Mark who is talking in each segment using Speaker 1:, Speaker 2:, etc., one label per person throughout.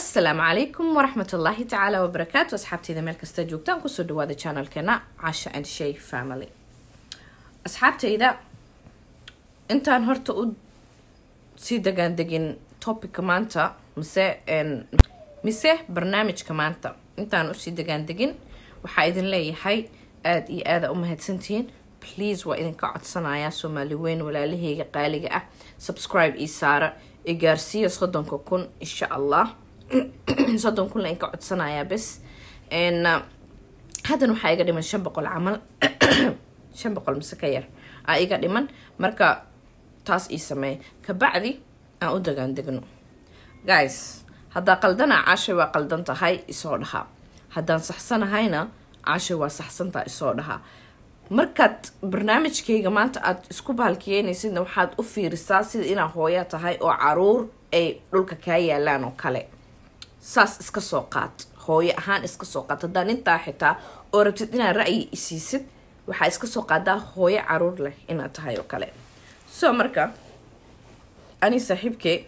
Speaker 1: السلام عليكم ورحمة الله تعالى وبركاته. أصحابتي إذا مالك استجوبتان كسر دواد الشانل كنا عاشا and شي فاميلي. أصحابتي إذا أنت انهرت أود سيدا قاندقين توبيك كمانتا مسيه برنامج كمانتا أنت أنو سيدا قاندقين وحايدن لي حي آد إي آذا أمهات سنتين بليز وإذن قاعد صنايا سوماليوين ولا لهي قالقة سبسكرايب إي سارة إيجارسية صدنكو كون إن شاء الله صدن كلنا إنك عد صنايا بس إن هذا نوحي قدي من شبق العمل شبق المسكير أي قدي من مركا تاس إسمه كبعدي أودع عندكنو guys هذا قلدنا عاشي وقلدنا هاي إصورها هذا صحصنا هاينا عاشي وصحصنا إصورها markaad barnaamijkayga maanta aad isku bahalkiyeenaysid waxaad u fiirisaa sida inaa hooyo tahay oo caruur ay dhulka ka yaalaan oo kale saas iska soo qaad hooyo ahaan iska soo qaad hadaan intaa xitaa oo rabtid inaad ra'yi isiisid waxaa iska soo qaadaa hooyo caruur leh inaad tahay oo kale soo marka ani saaxiibkay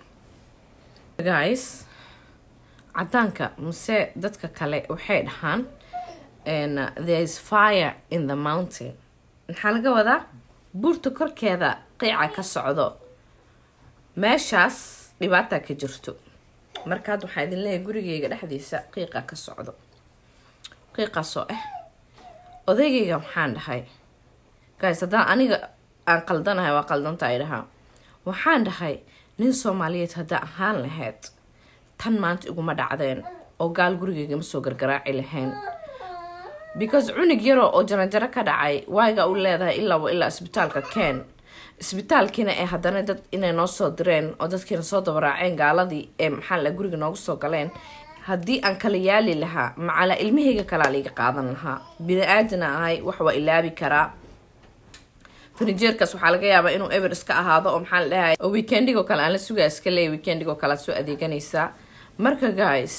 Speaker 1: guys cadaanka mase dadka kale waxay dhahaan and there is fire in the mountain maxaa laga wadaa buurta korkeeda qiica ka socdo meeshaas dhibaata ka jirto markaad waxaa idin leeyahay gurigeyga dhexdiisa qiiqa ka socdo qiiqaasoo odaygayga waxaan dhahay guys haddaan aniga aan qaldanahay waa qaldantahay dhahaa waxaan dhahay nin Soomaaliyeed haddaa ahaan lahayd tan maanta iguma dhacdeen oo gaal gurigeyga ma soo gargaraaci lahayn because cunug yaro oo jaranjaro ka dhacay waaga uu leedahay ilaa isbitaalka keen isbitaalkina ee hadana dad inay noo soo direen oo dadkina soo dabaraaceen gaaladii ee maxaa la guriga noogu soo galeen haddii aan kala yaali lahaa macala ilmahayga kala liiga qaadan lahaa bini'aadina ahay wax waa ilaabi karaa furnijerkaas waxaa laga yaabaa inuu ever iska ahaado oo maxaa la dhahay oo weekendigo kale aan la sugaa iska leeyahay weekendigo kale soo adeeganaysaa marka guys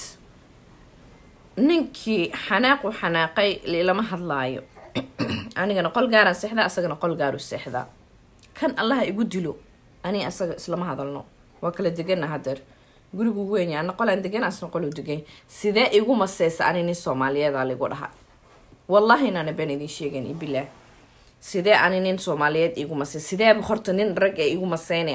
Speaker 1: ninkii xanaaqay lama hadlaayo anigana qol gaaran seexda asagana qol gaaru seexda kan Allah igu dilo ani asaga islama hadalno waa kala degan hadeer gurigu weyn yaana qolaan degan asna qol u degay sidee igu maseesa ani nin Soomaaliyeed ah ligu dhahay wallahi inaan been idin sheegin billah sidee ani nin Soomaaliyeed igu maseesa sidee horta nin rag ee igu maseynay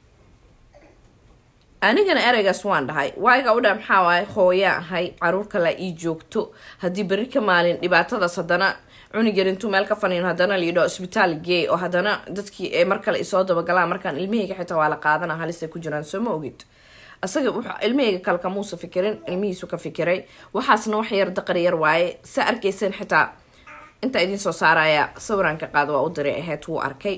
Speaker 1: anigana eraygaas waan dhahay waaga u maxaa waay hooyo ahay caruur kale ii joogto hadii bari ka maalin dhibaatadaas hadana cunug yar intuu meel ka faniin hadana liido isbitaal geey oo hadana dadkii ee mar kale isoo daba galaan markaan ilmahayga xitaa waa la qaadana halis ay ku jiraan soo ma ogid asaga wuxuu ilmahayga kale ka muusa fikirin ilmihiisu ka fikiray waxaasna wax yar daqar yar waaye sa arkaysan xitaa inta idin soo saaraya sawiraan ka qaad waa u diray ahayd wuu arkay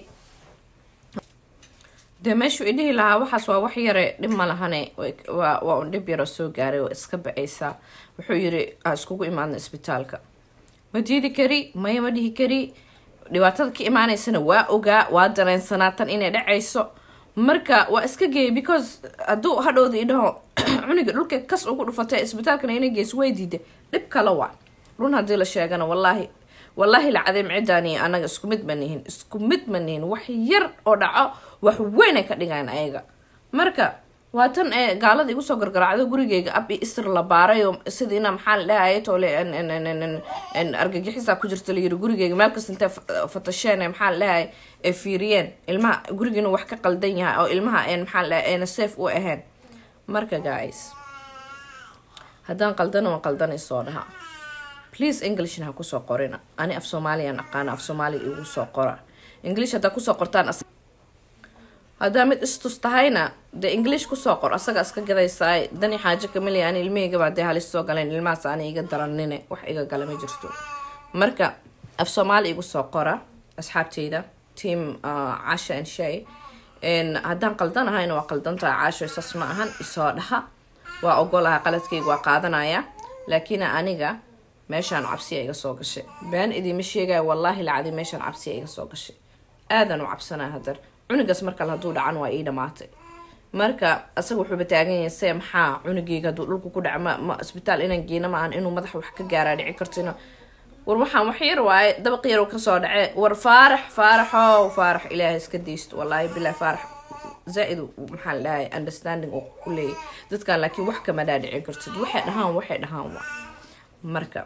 Speaker 1: demashu idii lahaa waxaas waa wax yare dhib ma lahane waa un dhib yaro soo gaaray oo iska bacaysa wuxuu yiri iskugu imaadna isbitaalka ma diidi kari ma dhihi kari dhibaatada ka imaanaysana waa ogaa waa dareensanaa tan inay dhacayso marka waa iska geey because hadduu hadhowda idhaho cuniga dhulka kas ugu dhufatay isbitaalkana inay gees way diiday dhib kale waa run haddii la sheegana wallahi la cadeem cidaani anaga isku mid manihin wax yar oo dhaco wax weyn ay ka dhigaan ayaga marka waa tan gaalada igu soo gargaraacdo gurigeyga abi isir la baarayo sidina maxaa la dhahay toole en argagixisa ku jirto leeyahay gurigeyga meel kasta inta fatasheen maxaa la dhahay ee fiiriyeen ilmaha gurigeena wax ka qaldan yahay oo ilmaha maxaa la dhahay safe u ahaan marka guys hadaan qaldan soo dhaha please English na ku soo qorina ani af Soomaaliyan aqaan af Soomaali igu soo qora English hada ku soo qortaan hada mid istustahayna de English ku soo qor asaga iska gadaysaa dani xaaje kamil yani ilmahayga baad halis soo galeen ilmahaas aan iga daranine wax iga gala ma jirto marka af Soomaali igu soo qora asxaabteyda team Asha and Shay in hadaan qaldanahayna waa qaldantaa Asha sas ma ahan isoo dhaha waa ogolaha qaladkayga waa qaadanaya laakiin aniga meeshaan cabsi iga soo gashay baan idin ma sheegay wallahi la cadi meeshaan cabsi iga soo gashay aadan u cabsanaa hadar cunigaas marka la haduu dhacan waa ii dhamaatay marka asaga wuxuu bataagan yahay maxaa cunigeyga haduu dhulku ku dhacma ma isbitaal inaan geeyna ma aan inuu madax wax ka gaaraa dhici kartino war waxaan wax yar waay dabaq yar oo ka soo dhacay war faarax ilaahay iska deesto wallahi bilaa faarax زائد محل لا understanding وكله dadkan laakiin wax kama dhaadhicin kartid waxay dhahaan waa marka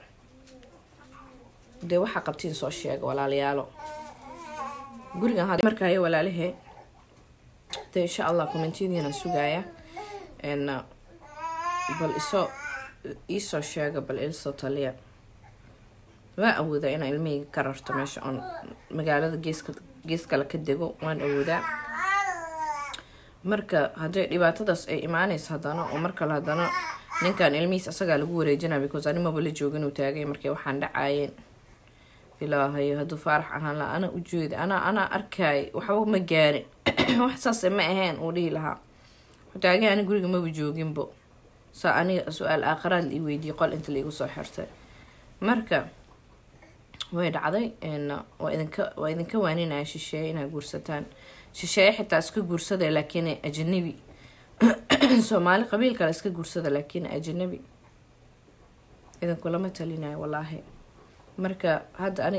Speaker 1: de waxa qabtiin soo sheega walaalayaalo gurigan hada marka ay walaalahay de insha Allah commentiina sugaya en bal iso sheega bal ilso taliya waa awooda in ilmihii ka rarto meesha on magaalada geeska la ka dego waan awoodaa marka haday dhibaatadaas ay imaanayso hadana oo marka la hadana ninkan ilmihiis asaga lagu wareejinaa because anima bala joogin uu taagay markay waxaan dhacaayeen ilaahay haduu faarax ahaan la ana u jeedo ana arkay waxba ma gaarin wax saas ma ahayn oo dhihi lahaa taagay ani guriga ma joogin bo sa ani su'aal aakhirad ii weydiyo qol inta la igu soo xirtay marka way dhacday in waa idinka waaninaa shisheeye inaa guursataan shisheeye xitaa iska guursada laakiin ajnabi Soomaali qabiil kale iska guursada laakiin ajnabi idinku lama talinayo wallahi marka hadda ani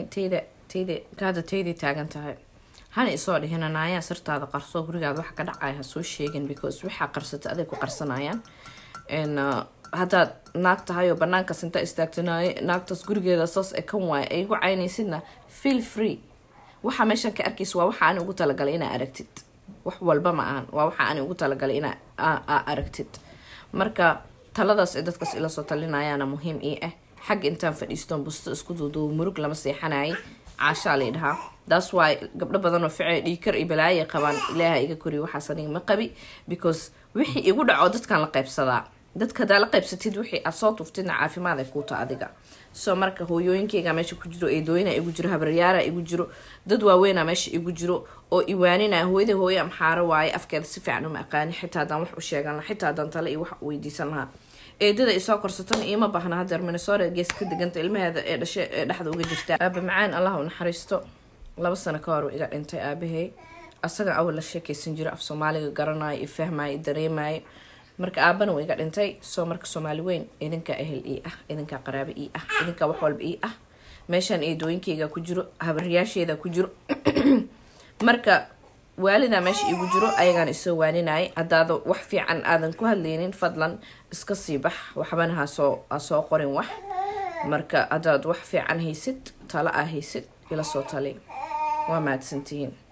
Speaker 1: tayda taagan tahay hana isoo dhihinanaaya sirtaada qarso gurigaada wax ka dhacay ha soo sheegin because waxa qarsata aday ku qarsanayaan in hadda naagta hayo banaanka sinta istaagtanaay naagtas gurigeeda saas ee kan waay ay ugu caynaysidna feel free waxa meeshan ka arkayso waa waxa aan ugu talagalay inaa aragtid wax walba ma aan waa waxa aan ugu talagalay inaa aragtid marka taladaas ee dadkas ila soo talinaayana muhiim ah xaq intaan fadhiisto busto isku duuduub murug lama seexanaay caasha leedaha that's why gabdho badan oo ficay dhiikar iyo balaaye qabaan ilaahay iga koriyo waxa saniga ma qabi because wixii igu dhaco dadkan la qaybsadaa dadka la qaybsatid wixii aad soo tuftidna caafimaad ay ku taa adiga soo marka hooyooyinkeyga meesha ku jiro eedooyina igu jiro habaryaara igu jiro dad waaweyn meesha igu jiro oo iwaanina hooyo amxaara waaye afkeeda si fiican uma aqaan xitaa dan wax u sheegan xitaa dan tale iyo wax weydiisan laha eedada isoo korsatan ima baahna hadda Minnesota gees ka deganta ilmaheeda ee dhashay dhaxda uga jirta aaba macaan Allah u naxariisto 2 sano ka hor iga dhintay aabahay asaga awal la sheekaysan jira af Soomaaliga garanay fahmay dareemay marka aabana way iga dhintay soo marka Soomaali weyn idinka ehel idinka qaraabo idinka wax walba meeshan eedooyinkeyga ku jiro habaryaasheeda ku jiro marka waalida meesha igu jiro ayagaan isoo waaninay hadaad wax fiican aadan ku hadleenin fadlan iska sii bax waxbana ha soo qorin wax marka hadaad wax fiican haysid tala haysid ila soo tali waa maadsantiin